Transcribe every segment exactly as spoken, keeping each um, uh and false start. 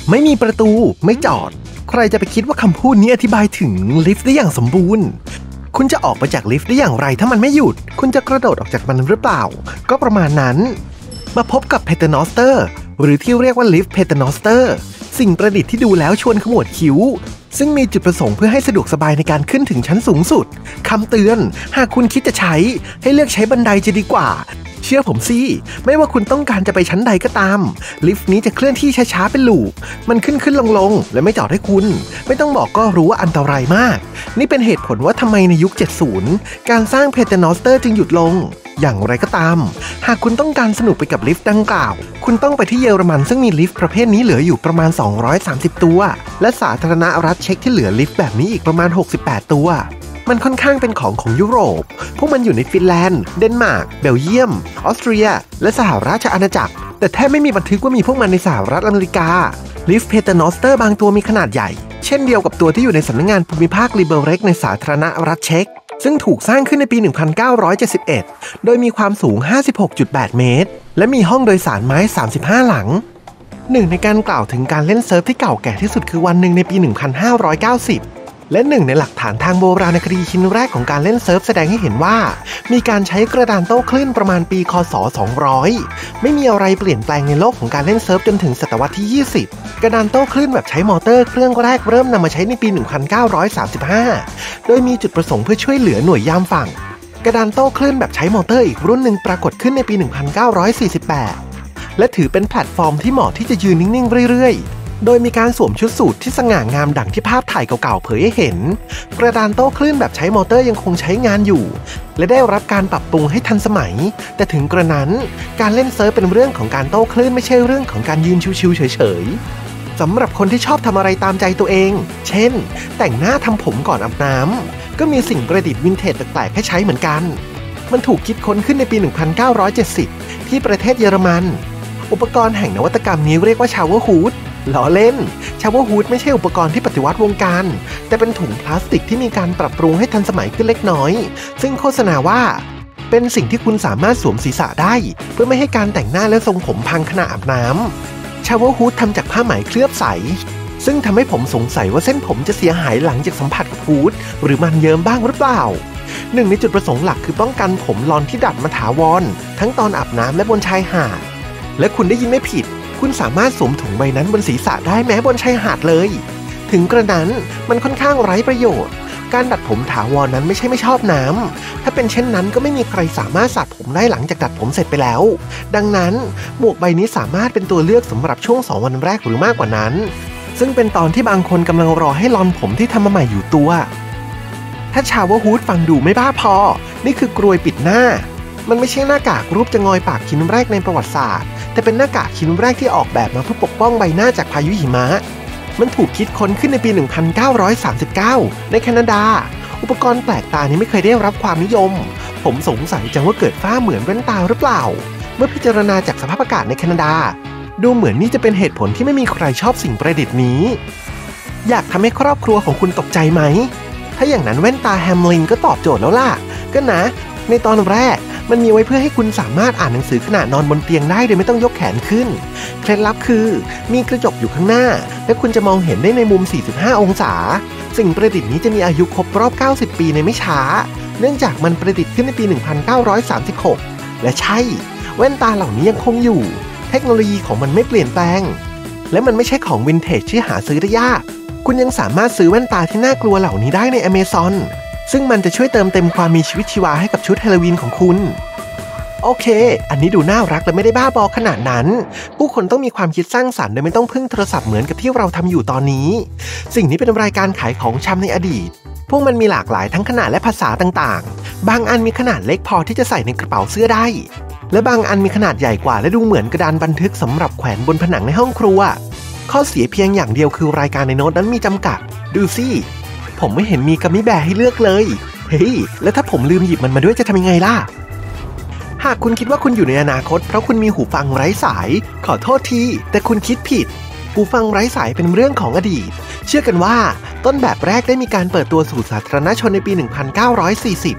ไม่มีประตูไม่จอดใครจะไปคิดว่าคำพูดนี้อธิบายถึงลิฟต์ได้อย่างสมบูรณ์คุณจะออกไปจากลิฟต์ได้อย่างไรถ้ามันไม่หยุดคุณจะกระโดดออกจากมันหรือเปล่าก็ประมาณนั้นมาพบกับเพเทอร์นอสเตอร์หรือที่เรียกว่าลิฟต์เพเทอร์นอสเตอร์สิ่งประดิษฐ์ที่ดูแล้วชวนขมวดคิ้วซึ่งมีจุดประสงค์เพื่อให้สะดวกสบายในการขึ้นถึงชั้นสูงสุดคำเตือนหากคุณคิดจะใช้ให้เลือกใช้บันไดจะดีกว่าเชื่อผมสิไม่ว่าคุณต้องการจะไปชั้นใดก็ตามลิฟต์นี้จะเคลื่อนที่ช้าๆเป็นลูปมันขึ้นขึ้นลงลงและไม่จอดให้คุณไม่ต้องบอกก็รู้ว่าอันตรายมากนี่เป็นเหตุผลว่าทำไมในยุคเจ็ดสิบการสร้างเพเทอร์นอสเตอร์จึงหยุดลงอย่างไรก็ตามหากคุณต้องการสนุกไปกับลิฟต์ดังกล่าวคุณต้องไปที่เยอรมันซึ่งมีลิฟต์ประเภทนี้เหลืออยู่ประมาณสองร้อยสามสิบตัวและสาธารณรัฐเช็กที่เหลือลิฟต์แบบนี้อีกประมาณหกสิบแปดตัวมันค่อนข้างเป็นของของยุโรปพวกมันอยู่ในฟินแลนด์เดนมาร์กเบลเยียมออสเตรียและสหราชอาณาจักรแต่แทบไม่มีบันทึกว่ามีพวกมันในสหรัฐอเมริกาลิฟต์เพเทอร์นอสเตอร์บางตัวมีขนาดใหญ่เช่นเดียวกับตัวที่อยู่ในสำนักงานภูมิภาคลิเบเร็กในสาธารณรัฐเช็กซึ่งถูกสร้างขึ้นในปี หนึ่งพันเก้าร้อยเจ็ดสิบเอ็ด โดยมีความสูง ห้าสิบหกจุดแปด เมตรและมีห้องโดยสารไม้ สามสิบห้า หลังหนึ่งในการกล่าวถึงการเล่นเซิร์ฟที่เก่าแก่ที่สุดคือวันหนึ่งในปี หนึ่งพันห้าร้อยเก้าสิบและหนึ่งในหลักฐานทางโบราณคดีชิ้นแรกของการเล่นเซิร์ฟแสดงให้เห็นว่ามีการใช้กระดานโต้คลื่นประมาณปีคศสองร้อยไม่มีอะไรเปลี่ยนแปลงในโลกของการเล่นเซิร์ฟจนถึงศตวรรษที่ยี่สิบกระดานโต้คลื่นแบบใช้มอเตอร์เครื่องแรกเริ่มนำมาใช้ในปี หนึ่งพันเก้าร้อยสามสิบห้า โดยมีจุดประสงค์เพื่อช่วยเหลือหน่วยยามฝั่งกระดานโต้คลื่นแบบใช้มอเตอร์อีกรุ่นหนึ่งปรากฏขึ้นในปี หนึ่งพันเก้าร้อยสี่สิบแปด และถือเป็นแพลตฟอร์มที่เหมาะที่จะยืนนิ่งๆเรื่อยๆโดยมีการสวมชุดสูทที่สง่างามดั่งที่ภาพถ่ายเก่าๆเผยให้เห็นกระดานโต้คลื่นแบบใช้มอเตอร์ยังคงใช้งานอยู่และได้รับการปรับปรุงให้ทันสมัยแต่ถึงกระนั้นการเล่นเซิร์ฟเป็นเรื่องของการโต้คลื่นไม่ใช่เรื่องของการยืนชิวๆเฉยๆสำหรับคนที่ชอบทำอะไรตามใจตัวเองเช่นแต่งหน้าทำผมก่อนอาบน้ำก็มีสิ่งประดิษฐ์วินเทจแปลกๆให้ใช้เหมือนกันมันถูกคิดค้นขึ้นในปี หนึ่งพันเก้าร้อยเจ็ดสิบ ที่ประเทศเยอรมันอุปกรณ์แห่งนวัตกรรมนี้เรียกว่าชาวเวอร์ฮูดล้อเล่นชาวเวอร์ฮูดไม่ใช่อุปกรณ์ที่ปฏิวัติวงการแต่เป็นถุงพลาสติกที่มีการปรับปรุงให้ทันสมัยขึ้นเล็กน้อยซึ่งโฆษณาว่าเป็นสิ่งที่คุณสามารถสวมศีรษะได้เพื่อไม่ให้การแต่งหน้าและทรงผมพังขณะอาบน้ำชาวเวอร์ฮูดทำจากผ้าไหมเคลือบใสซึ่งทำให้ผมสงสัยว่าเส้นผมจะเสียหายหลังจากสัมผัสกับฮูดหรือมันเยิ้มบ้างหรือเปล่าหนึ่งในจุดประสงค์หลักคือป้องกันผมลอนที่ดัดมาถาวรทั้งตอนอาบน้ำและบนชายหาดและคุณได้ยินไม่ผิดคุณสามารถสวมถุงใบนั้นบนศีรษะได้แม้บนชายหาดเลยถึงกระนั้นมันค่อนข้างไร้ประโยชน์การดัดผมถาวรนั้นไม่ใช่ไม่ชอบน้ำถ้าเป็นเช่นนั้นก็ไม่มีใครสามารถสระผมได้หลังจากดัดผมเสร็จไปแล้วดังนั้นหมวกใบนี้สามารถเป็นตัวเลือกสำหรับช่วงสองวันแรกหรือมากกว่านั้นซึ่งเป็นตอนที่บางคนกำลังรอให้ลอนผมที่ทำมาใหม่อยู่ตัวถ้าชาวเวอร์ฮูดฟังดูไม่บ้าพอนี่คือกรวยปิดหน้ามันไม่ใช่หน้ากากรูปจะงอยปากชิ้นแรกในประวัติศาสตร์แต่เป็นหน้ากากชิ้นแรกที่ออกแบบมาเพื่อปกป้องใบหน้าจากพายุหิมะมันถูกคิดค้นขึ้นในปี หนึ่งพันเก้าร้อยสามสิบเก้า ในแคนาดาอุปกรณ์แปลกตานี้ไม่เคยได้รับความนิยมผมสงสัยจังว่าเกิดฝ้าเหมือนแว่นตาหรือเปล่าเมื่อพิจารณาจากสภาพอากาศในแคนาดาดูเหมือนนี่จะเป็นเหตุผลที่ไม่มีใครชอบสิ่งประดิษฐ์นี้อยากทำให้ครอบครัวของคุณตกใจไหมถ้าอย่างนั้นแว่นตาแฮมลินก็ตอบโจทย์แล้วล่ะก็นะในตอนแรกมันมีไว้เพื่อให้คุณสามารถอ่านหนังสือขณะนอนบนเตียงได้โดยไม่ต้องยกแขนขึ้นเคล็ดลับคือมีกระจกอยู่ข้างหน้าและคุณจะมองเห็นได้ในมุมสี่สิบห้าองศาสิ่งประดิษฐ์นี้จะมีอายุครบรอบเก้าสิบปีในไม่ช้าเนื่องจากมันประดิษฐ์ขึ้นในปี หนึ่งพันเก้าร้อยสามสิบหก และใช่แว่นตาเหล่านี้ยังคงอยู่เทคโนโลยีของมันไม่เปลี่ยนแปลงและมันไม่ใช่ของวินเทจที่หาซื้อได้ยากคุณยังสามารถซื้อแว่นตาที่น่ากลัวเหล่านี้ได้ใน Amazonซึ่งมันจะช่วยเติมเต็มความมีชีวิตชีวาให้กับชุดฮาโลวีนของคุณโอเคอันนี้ดูน่ารักและไม่ได้บ้าบอขนาดนั้นผู้คนต้องมีความคิดสร้างสรรค์โดยไม่ต้องพึ่งโทรศัพท์เหมือนกับที่เราทำอยู่ตอนนี้สิ่งนี้เป็นรายการขายของชำในอดีตพวกมันมีหลากหลายทั้งขนาดและภาษาต่างๆบางอันมีขนาดเล็กพอที่จะใส่ในกระเป๋าเสื้อได้และบางอันมีขนาดใหญ่กว่าและดูเหมือนกระดานบันทึกสำหรับแขวนบนผนังในห้องครัวข้อเสียเพียงอย่างเดียวคือรายการในโน้ตนั้นมีจำกัดดูสิผมไม่เห็นมีกัมมี่แบร์ให้เลือกเลยเฮ้ยแล้วถ้าผมลืมหยิบมันมาด้วยจะทำยังไงล่ะหากคุณคิดว่าคุณอยู่ในอนาคตเพราะคุณมีหูฟังไร้สายขอโทษทีแต่คุณคิดผิดหูฟังไร้สายเป็นเรื่องของอดีตเชื่อกันว่าต้นแบบแรกได้มีการเปิดตัวสู่สาธารณชนในปี หนึ่งพันเก้าร้อยสี่สิบ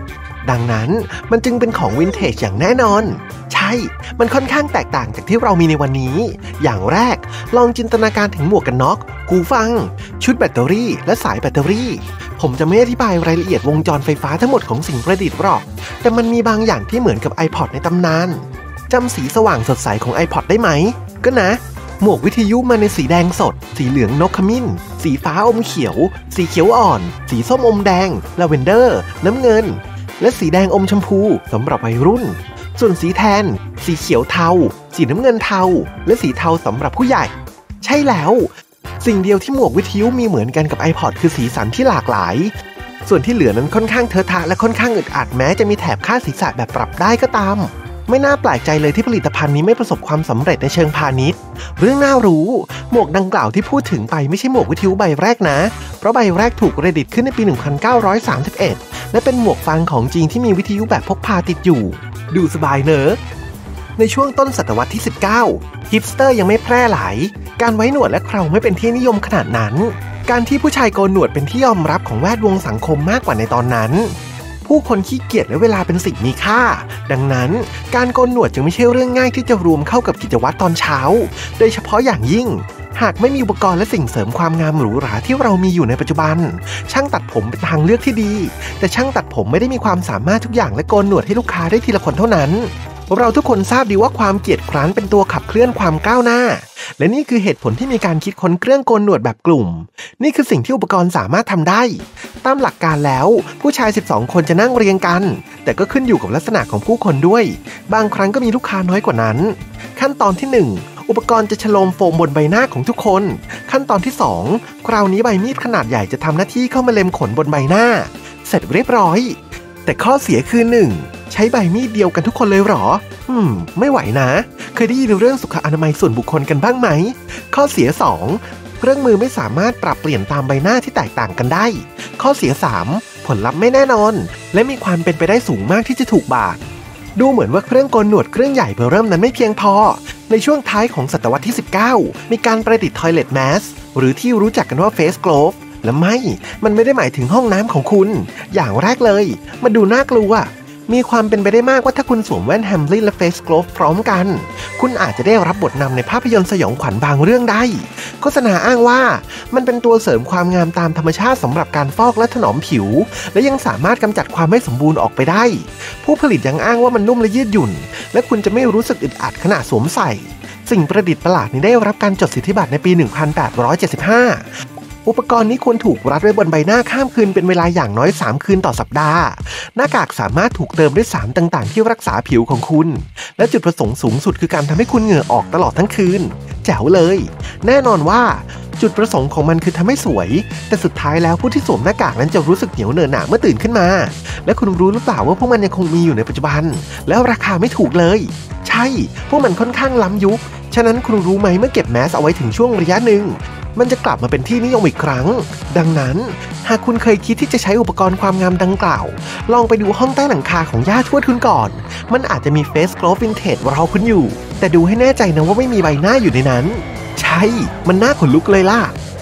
ดังนั้นมันจึงเป็นของวินเทจอย่างแน่นอนใช่มันค่อนข้างแตกต่างจากที่เรามีในวันนี้อย่างแรกลองจินตนาการถึงหมวกกันน็อกหูฟังชุดแบตเตอรี่และสายแบตเตอรี่ผมจะไม่อธิบายรายละเอียดวงจรไฟฟ้าทั้งหมดของสิ่งประดิษฐ์หรอกแต่มันมีบางอย่างที่เหมือนกับ iPod ในตำนานจำสีสว่างสดใสของ iPod ได้ไหมก็นะหมวกวิทยุมาในสีแดงสดสีเหลืองนกขมิ้นสีฟ้าอมเขียวสีเขียวอ่อนสีส้มอมแดงลาเวนเดอร์น้ำเงินและสีแดงอมชมพูสำหรับวัยรุ่นส่วนสีแทนสีเขียวเทาสีน้ำเงินเทาและสีเทาสำหรับผู้ใหญ่ใช่แล้วสิ่งเดียวที่หมวกวิทยุมีเหมือนกันกับ iPod คือสีสันที่หลากหลายส่วนที่เหลือนั้นค่อนข้างเทอะทะและค่อนข้างอึดอัดแม้จะมีแถบคาดศีรษะแบบปรับได้ก็ตามไม่น่าแปลกใจเลยที่ผลิตภัณฑ์นี้ไม่ประสบความสำเร็จในเชิงพาณิชย์เรื่องน่ารู้หมวกดังกล่าวที่พูดถึงไปไม่ใช่หมวกวิทยุใบแรกนะเพราะใบแรกถูกประดิษฐ์ขึ้นในปีหนึ่งพันเก้าร้อยสามสิบเอ็ดและเป็นหมวกฟางของจริงที่มีวิทยุแบบพกพาติดอยู่ดูสบายเนอะในช่วงต้นศตวรรษที่สิบเก้าฮิปสเตอร์ยังไม่แพร่หลายการไว้หนวดและเคราไม่เป็นที่นิยมขนาดนั้นการที่ผู้ชายโกนหนวดเป็นที่ยอมรับของแวดวงสังคมมากกว่าในตอนนั้นผู้คนขี้เกียจและเวลาเป็นสิ่งมีค่าดังนั้นการโกนหนวดจึงไม่ใช่เรื่องง่ายที่จะรวมเข้ากับกิจวัตรตอนเช้าโดยเฉพาะอย่างยิ่งหากไม่มีอุปกรณ์และสิ่งเสริมความงามหรูหราที่เรามีอยู่ในปัจจุบันช่างตัดผมเป็นทางเลือกที่ดีแต่ช่างตัดผมไม่ได้มีความสามารถทุกอย่างและโกนหนวดให้ลูกค้าได้ทีละคนเท่านั้นเราทุกคนทราบดีว่าความเกียจคร้านเป็นตัวขับเคลื่อนความก้าวหน้าและนี่คือเหตุผลที่มีการคิดค้นเครื่องโกนหนวดแบบกลุ่มนี่คือสิ่งที่อุปกรณ์สามารถทำได้ตามหลักการแล้วผู้ชายสิบสองคนจะนั่งเรียงกันแต่ก็ขึ้นอยู่กับลักษณะของผู้คนด้วยบางครั้งก็มีลูกค้าน้อยกว่านั้นขั้นตอนที่หนึ่งอุปกรณ์จะฉโลมโฟมบนใบหน้าของทุกคนขั้นตอนที่สองคราวนี้ใบมีดขนาดใหญ่จะทำหน้าที่เข้ามาเล็มขนบนใบหน้าเสร็จเรียบร้อยแต่ข้อเสียคือหนึ่งใช้ใบมีดเดียวกันทุกคนเลยหรออืมไม่ไหวนะเคยได้ยินเรื่องสุขอนามัยส่วนบุคคลกันบ้างไหมข้อเสียสองเครื่องมือไม่สามารถปรับเปลี่ยนตามใบหน้าที่แตกต่างกันได้ข้อเสียสามผลลัพธ์ไม่แน่นอนและมีความเป็นไปได้สูงมากที่จะถูกบาดดูเหมือนว่าเครื่องโกนหนวดเครื่องใหญ่เบอร์เริ่มนั้นไม่เพียงพอในช่วงท้ายของศตวรรษที่สิบเก้ามีการประดิษฐ์ Toilet Mask หรือที่รู้จักกันว่า Face Glove และไม่มันไม่ได้หมายถึงห้องน้ำของคุณอย่างแรกเลยมันดูน่ากลัวมีความเป็นไปได้มากว่าถ้าคุณสวมแว่นแฮมลินและเฟสโกลฟพร้อมกันคุณอาจจะได้รับบทนำในภาพยนตร์สยองขวัญบางเรื่องได้โฆษณาอ้างว่ามันเป็นตัวเสริมความงามตามธรรมชาติสำหรับการฟอกและถนอมผิวและยังสามารถกำจัดความไม่สมบูรณ์ออกไปได้ผู้ผลิตยังอ้างว่ามันนุ่มและยืดหยุ่นและคุณจะไม่รู้สึกอึดอัดขณะสวมใส่สิ่งประดิษฐ์ประหลาดนี้ได้รับการจดสิทธิบัตรในปีหนึ่งพันแปดร้อยเจ็ดสิบห้าอุปกรณ์นี้ควรถูกรัดไว้บนใบหน้าข้ามคืนเป็นเวลาอย่างน้อยสามคืนต่อสัปดาห์หน้ากากสามารถถูกเติมด้วยสารต่างๆที่รักษาผิวของคุณและจุดประสงค์สูงสุดคือการทำให้คุณเหงื่อออกตลอดทั้งคืนแจ๋วเลยแน่นอนว่าจุดประสงค์ของมันคือทำให้สวยแต่สุดท้ายแล้วผู้ที่สวมหน้ากากนั้นจะรู้สึกเหนียวเหนอะหนะเมื่อตื่นขึ้นมาและคุณรู้หรือเปล่าว่าพวกมันยังคงมีอยู่ในปัจจุบันแล้วราคาไม่ถูกเลยใช่พวกมันค่อนข้างล้ำยุคฉะนั้นคุณรู้ไหมเมื่อเก็บแมสเอาไว้ถึงช่วงระยะหนึ่งมันจะกลับมาเป็นที่นิยมอีกครั้งดังนั้นหากคุณเคยคิดที่จะใช้อุปกรณ์ความงามดังกล่าวลองไปดูห้องใต้หลังคาของย่าทวดคุณก่อนมันอาจจะมีเฟสโกลฟวินเทจรอคุณอยู่แต่ดูให้แน่ใจนะว่าไม่มีใบหน้าอยู่ในนั้นใช่มันน่าขนลุกเลยล่ะ